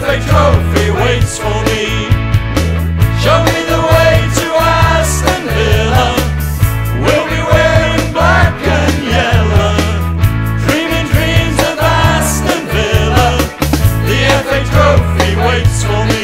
FA Trophy waits for me. Show me the way to Aston Villa. We'll be wearing black and yellow, dreaming dreams of Aston Villa. The FA Trophy waits for me.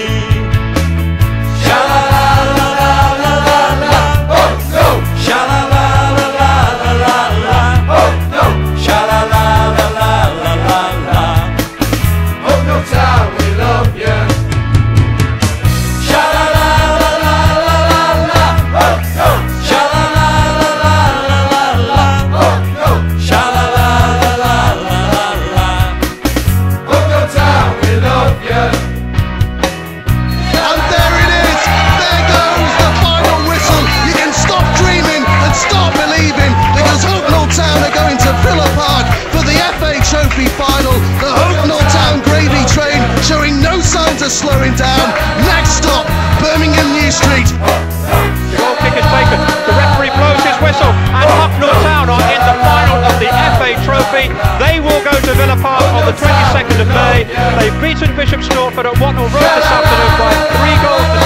Final, the Hucknall Town gravy train showing no signs of slowing down. Next stop, Birmingham New Street. The goal kick is taken, the referee blows his whistle, and Hucknall Town are in the final of the FA Trophy. They will go to Villa Park on the 22nd of May. They've beaten Bishop Stortford at Hucknall Road this afternoon by 3 goals to